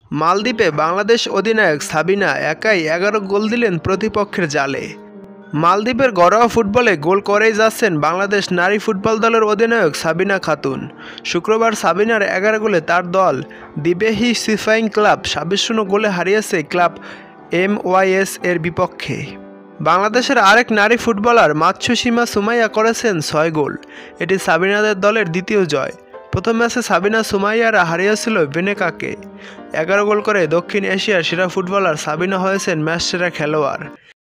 মালদ্বীপে বাংলাদেশ অধিনায়ক সাবিনা একাই ১১ গোল দিলেন প্রতিপক্ষের জালে। মালদ্বীপের ঘরোয়া ফুটবলে গোল করেই যাচ্ছেন বাংলাদেশ নারী ফুটবল দলের অধিনায়ক সাবিনা খাতুন। শুক্রবার সাবিনার ১১ গোলে তার দল দিবেহি সিফাইং ক্লাব ২৬-০ গোলে হারিয়েছে ক্লাব MYS এর বিপক্ষে। বাংলাদেশের আরেক নারী ফুটবলার মাতসুসীমা সুমাইয়া করেছেন ৬ গোল। এটি সাবিনাদের দলের দ্বিতীয় জয়। প্রথম ম্যাচে সাবিনা সুমাইয়ারা হারিয়েছিল ভেনেকাকে ১১ গোল করে দক্ষিণ এশিয়ার সেরা ফুটবলার সাবিনা হয়েছেন ম্যাচ সেরা খেলোয়াড়।